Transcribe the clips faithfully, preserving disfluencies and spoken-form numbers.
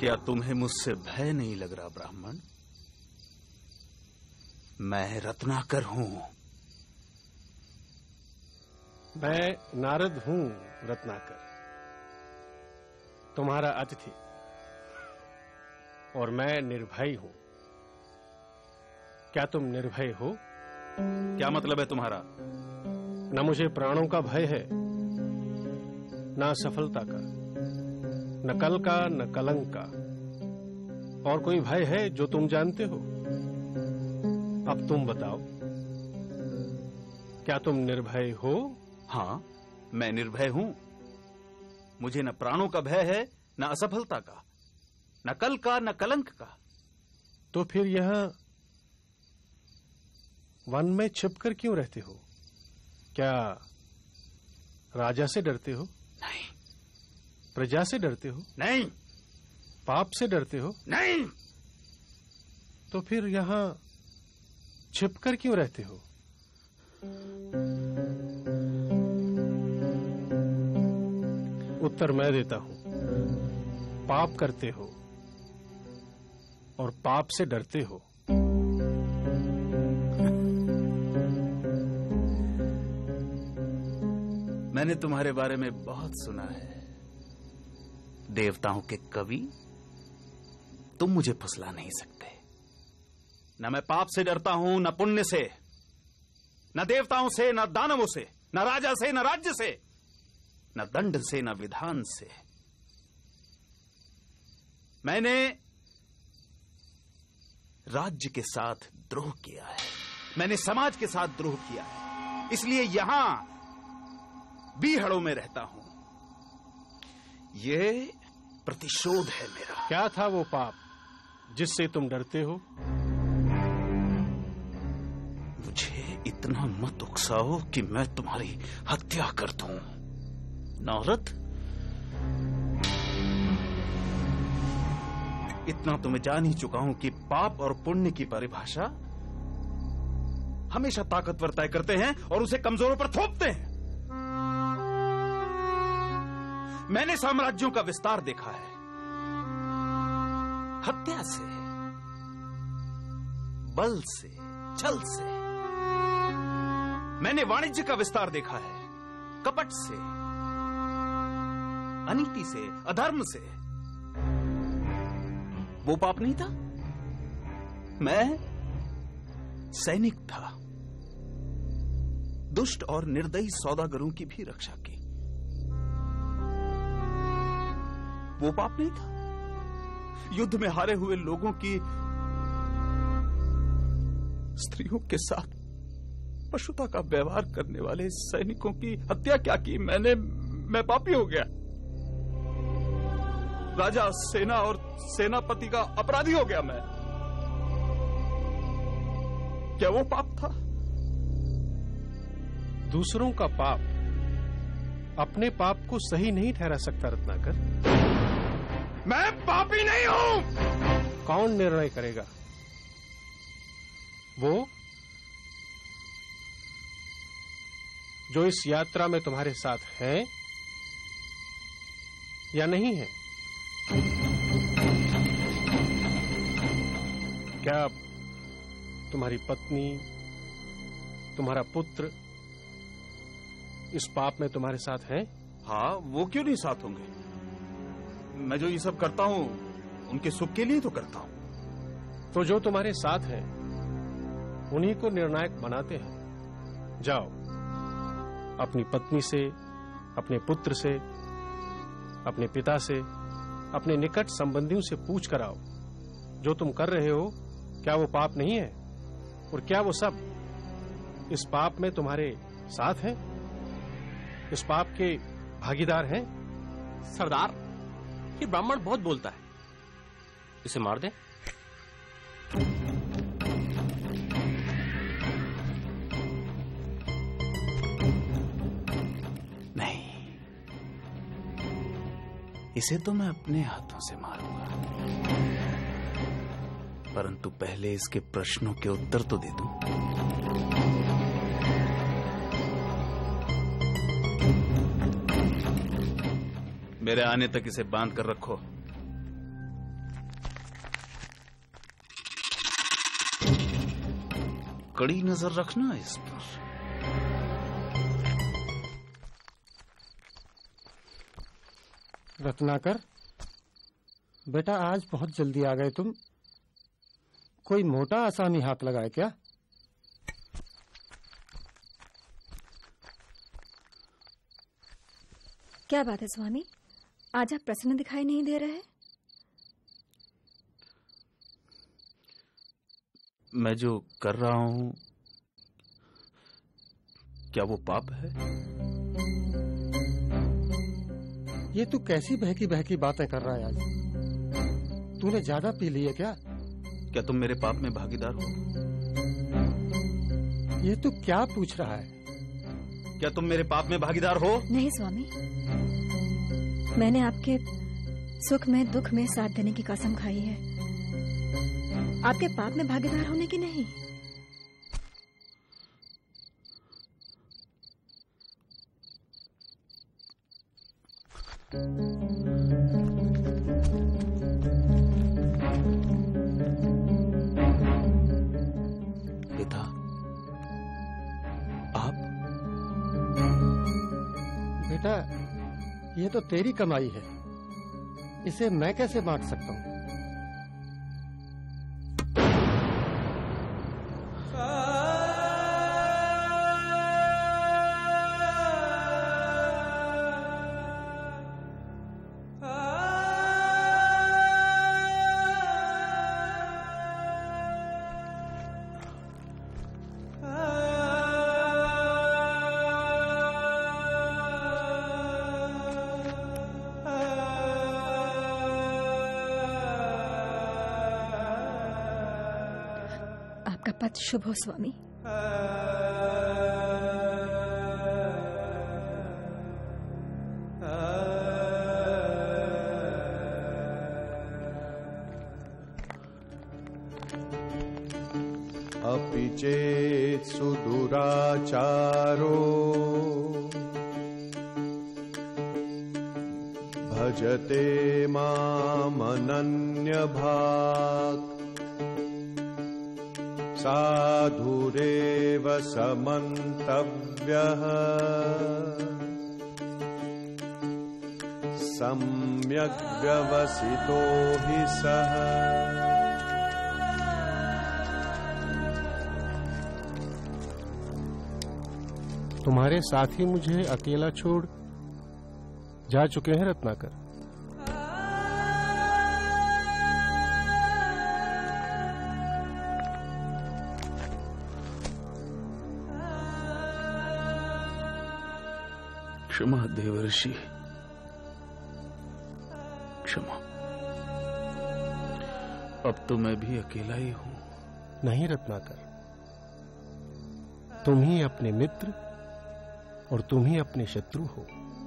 क्या तुम्हें मुझसे भय नहीं लग रहा ब्राह्मण? मैं रत्नाकर हूं। मैं नारद हूं रत्नाकर, तुम्हारा अतिथि, और मैं निर्भय हूं। क्या तुम निर्भय हो? क्या मतलब है तुम्हारा? न मुझे प्राणों का भय है, न सफलता का, न कल का, न कलंक का। और कोई भय है जो तुम जानते हो? अब तुम बताओ, क्या तुम निर्भय हो? हाँ, मैं निर्भय हूं। मुझे न प्राणों का भय है, न असफलता का, न कल का, न कलंक का। तो फिर यहां वन में छिपकर क्यों रहते हो? क्या राजा से डरते हो? नहीं। प्रजा से डरते हो? नहीं। पाप से डरते हो? नहीं। तो फिर यहां छिपकर क्यों रहते हो? उत्तर मैं देता हूं। पाप करते हो और पाप से डरते हो। मैंने तुम्हारे बारे में बहुत सुना है। देवताओं के कवि, तुम मुझे फुसला नहीं सकते। न मैं पाप से डरता हूं, न पुण्य से, न देवताओं से, न दानवों से, न राजा से, न राज्य से, न दंड से, न विधान से। मैंने राज्य के साथ द्रोह किया है, मैंने समाज के साथ द्रोह किया है, इसलिए यहां बीहड़ों में रहता हूं। यह प्रतिशोध है मेरा। क्या था वो पाप जिससे तुम डरते हो? मुझे इतना मत उकसाओ कि मैं तुम्हारी हत्या कर दूं। नारद, इतना तो मैं जान ही चुका हूं कि पाप और पुण्य की परिभाषा हमेशा ताकतवर तय करते हैं और उसे कमजोरों पर थोपते हैं। मैंने साम्राज्यों का विस्तार देखा है, हत्या से, बल से, छल से। मैंने वाणिज्य का विस्तार देखा है, कपट से, अनीति से, अधर्म से। वो पाप नहीं था। मैं सैनिक था, दुष्ट और निर्दयी सौदागरों की भी रक्षा की। वो पाप नहीं था। युद्ध में हारे हुए लोगों की स्त्रियों के साथ पशुता का व्यवहार करने वाले सैनिकों की हत्या क्या की? मैंने मैं पापी हो गया। राजा, सेना और सेनापति का अपराधी हो गया मैं। क्या वो पाप था? दूसरों का पाप अपने पाप को सही नहीं ठहरा सकता रत्नाकर। मैं पापी नहीं हूं। कौन निर्णय करेगा? वो जो इस यात्रा में तुम्हारे साथ है या नहीं है? क्या तुम्हारी पत्नी, तुम्हारा पुत्र इस पाप में तुम्हारे साथ हैं? हाँ, वो क्यों नहीं साथ होंगे? मैं जो ये सब करता हूं उनके सुख के लिए तो करता हूं। तो जो तुम्हारे साथ हैं उन्हीं को निर्णायक बनाते हैं। जाओ, अपनी पत्नी से, अपने पुत्र से, अपने पिता से, अपने निकट संबंधियों से पूछ कर आओ, जो तुम कर रहे हो क्या वो पाप नहीं है? और क्या वो सब इस पाप में तुम्हारे साथ हैं, इस पाप के भागीदार हैं? सरदार, ये ब्राह्मण बहुत बोलता है, इसे मार दें। नहीं, इसे तो मैं अपने हाथों से मारूंगा, परंतु पहले इसके प्रश्नों के उत्तर तो दे दूं। मेरे आने तक इसे बांध कर रखो। कड़ी नजर रखना इस पर। रत्नाकर, बेटा आज बहुत जल्दी आ गए तुम। कोई मोटा आसामी हाथ लगाए क्या? क्या बात है स्वामी, आज आप प्रसन्न दिखाई नहीं दे रहे? मैं जो कर रहा हूं, क्या वो पाप है? ये तू कैसी बहकी बहकी बातें कर रहा है आज? तूने ज्यादा पी ली है क्या? क्या तुम मेरे पाप में भागीदार हो? ये तू क्या पूछ रहा है? क्या तुम मेरे पाप में भागीदार हो? नहीं स्वामी, मैंने आपके सुख में दुख में साथ देने की कसम खाई है, आपके पाप में भागीदार होने की नहीं। पिता, आप? बेटा, ये तो तेरी कमाई है, इसे मैं कैसे बांट सकता हूँ? आपका पथ शुभ हो स्वामी। अपि चेत् सुदुराचारो भजते मामनन्यभाक् साधुरेव समन्तव्यः सम्यक् व्यवसितो हि सः। तुम्हारे साथी मुझे अकेला छोड़ जा चुके हैं रत्नाकर। क्षमा देवर्षि, क्षमा। अब तो मैं भी अकेला ही हूं। नहीं रत्नाकर, तुम ही अपने मित्र और तुम ही अपने शत्रु हो।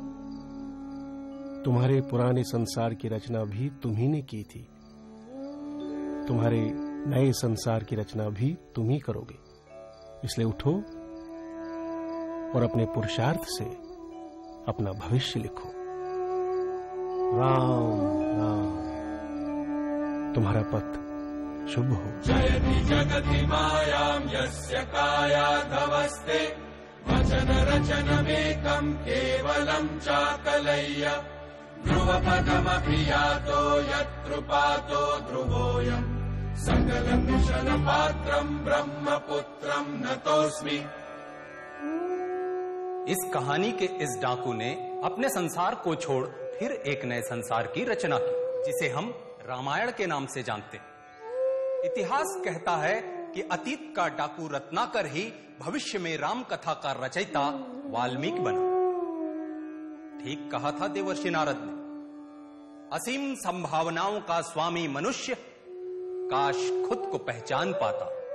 तुम्हारे पुराने संसार की रचना भी तुम ही ने की थी, तुम्हारे नए संसार की रचना भी तुम ही करोगे। इसलिए उठो और अपने पुरुषार्थ से अपना भविष्य लिखो। राम राम, तुम्हारा पथ शुभ हो। जयति जगति मायां यस्य कायाधवस्ते वचन रचनमेकं केवलं चाकलय्य ध्रुवपदमपि यातो यत्कृपातो ध्रुवोऽयं सकलकुशलपात्रं ब्रह्मपुत्रं नतोऽस्मि। इस कहानी के इस डाकू ने अपने संसार को छोड़ फिर एक नए संसार की रचना की, जिसे हम रामायण के नाम से जानते हैं। इतिहास कहता है कि अतीत का डाकू रत्नाकर ही भविष्य में राम कथा का रचयिता वाल्मीकि बना। ठीक कहा था देवर्षि नारद ने, असीम संभावनाओं का स्वामी मनुष्य काश खुद को पहचान पाता।